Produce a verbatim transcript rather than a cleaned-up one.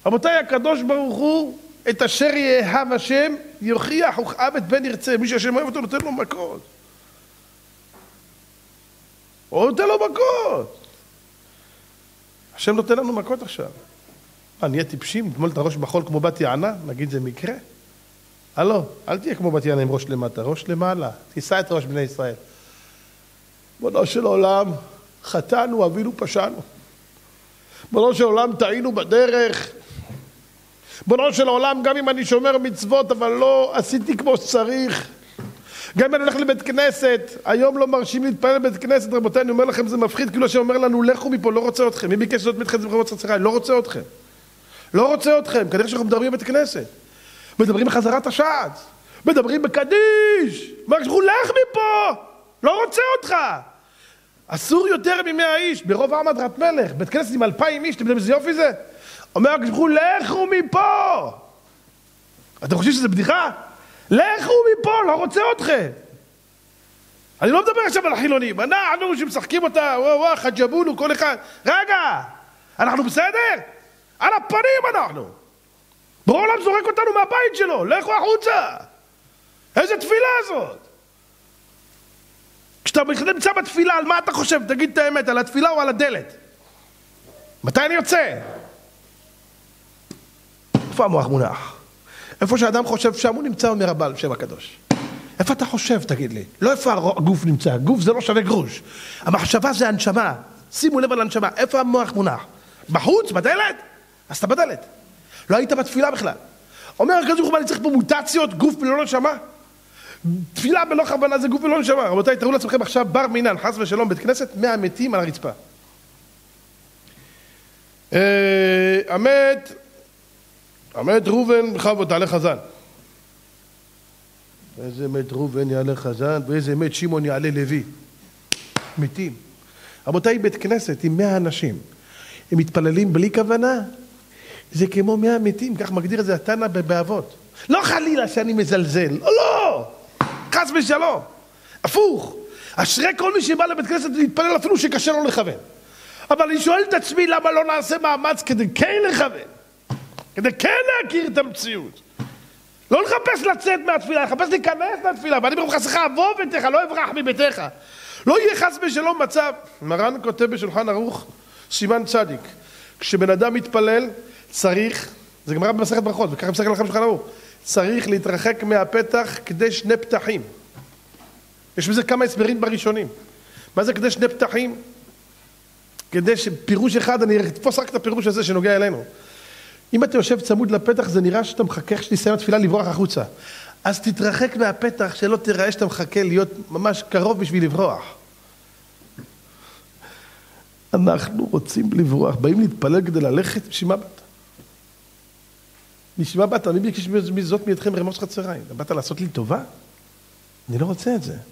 רבותיי, הקדוש ברוך הוא, את אשר יאהב השם, יוכיח וכאב את בן ירצה. מי שהשם אוהב אותו, נותן לו מכות. הוא נותן לו מכות. השם נותן לנו מכות עכשיו. מה, נהיה טיפשים? נתמול את הראש בחול כמו בת יענה? נגיד זה מקרה? הלו, אל תהיה כמו בת יענה עם ראש למטה, ראש למעלה. תישא את ראש בני ישראל. בנו של עולם, חטאנו, אבינו, פשענו. בנו של עולם, טעינו בדרך. בנו של עולם, גם אם אני שומר מצוות, אבל לא עשיתי כמו שצריך. גם אם אני הולך לבית כנסת, היום לא מרשים להתפלל לבית כנסת, רבותיי, אני אומר לכם, זה מפחיד, כאילו שאומר לנו, לכו מפה, לא רוצה אתכם. מי ביקש זאת מתחת זמחרות צרצרה? לא רוצה אתכם. לא רוצה אתכם, כנראה שאנחנו מדברים בבית כנסת. מדברים בחזרת השעת. מדברים בקדיש. אמרו, לך מפה! לא רוצה אותך! אסור יותר ממאה איש, ברוב עם הדרת מלך, בית כנסת עם אלפיים איש, אתם יודעים איזה יופי זה? אומר, אמרו, לכו מפה! אתם חושבים שזה בדיחה? לכו מפה, לא רוצה אתכם. אני לא מדבר עכשיו על החילונים, אנחנו שמשחקים אותה, וואו וואו, חג'בונו, כל אחד. רגע, אנחנו בסדר? על הפנים אנחנו. בעולם זורק אותנו מהבית שלו, לכו החוצה. איזה תפילה הזאת? כשאתה נמצא בתפילה, על מה אתה חושב? תגיד את האמת, על התפילה או על הדלת? מתי אני יוצא? איפה המוח מונח? איפה שאדם חושב שם הוא נמצא, אומר הבעל שם הקדוש. איפה אתה חושב, תגיד לי? לא איפה הגוף נמצא, גוף זה לא שווה גרוש. המחשבה זה הנשמה, שימו לב על הנשמה, איפה המוח מונח? בחוץ, בדלת? אז אתה בדלת. לא היית בתפילה בכלל. אומר הקדוש ברוך הוא, אני צריך פה מוטציות, גוף בלא נשמה? תפילה בלא כוונה זה גוף בלא נשמה. רבותיי, תראו לעצמכם עכשיו בר מינן, חס ושלום, בית כנסת, מאה מתים על הרצפה. המת, המת ראובן בכבוד תעלה חזן. איזה מת ראובן יעלה חזן, ואיזה מת שמעון יעלה לוי. מתים. רבותיי, בית כנסת עם מאה אנשים, הם מתפללים בלי כוונה, זה כמו מאה מתים, כך מגדיר את זה התנא באבות. לא חלילה שאני מזלזל, לא, לא, חס ושלום, הפוך. אשרי כל מי שבא לבית כנסת להתפלל אפילו שקשה לו לכוון. אבל אני שואל את עצמי למה לא נעשה מאמץ כדי כן לכוון, כדי כן להכיר את המציאות. לא לחפש לצאת מהתפילה, לחפש להיכנס מהתפילה, ואני ברוך חסך אבוא ביתך, לא אברח מביתך. לא יהיה חס ושלום מצב. מרן כותב בשולחן ערוך, סימן צדיק, כשבן אדם מתפלל, צריך, זה גמרא במסכת ברכות, וככה מסתכל לכם שולחן ערוך, צריך להתרחק מהפתח כדי שני פתחים. יש בזה כמה הסברים בראשונים. מה זה כדי שני פתחים? כדי שפירוש אחד, אני אתפוס רק את הפירוש הזה שנוגע אלינו. אם אתה יושב צמוד לפתח, זה נראה שאתה מחכה שתסיים התפילה לברוח החוצה. אז תתרחק מהפתח שלא תראה שאתה מחכה להיות ממש קרוב בשביל לברוח. אנחנו רוצים לברוח, באים להתפלל כדי ללכת, נשמע בת. נשמע בת, מי ביקש מזאת מידכם רמוס חצריים? באת לעשות לי טובה? אני לא רוצה את זה.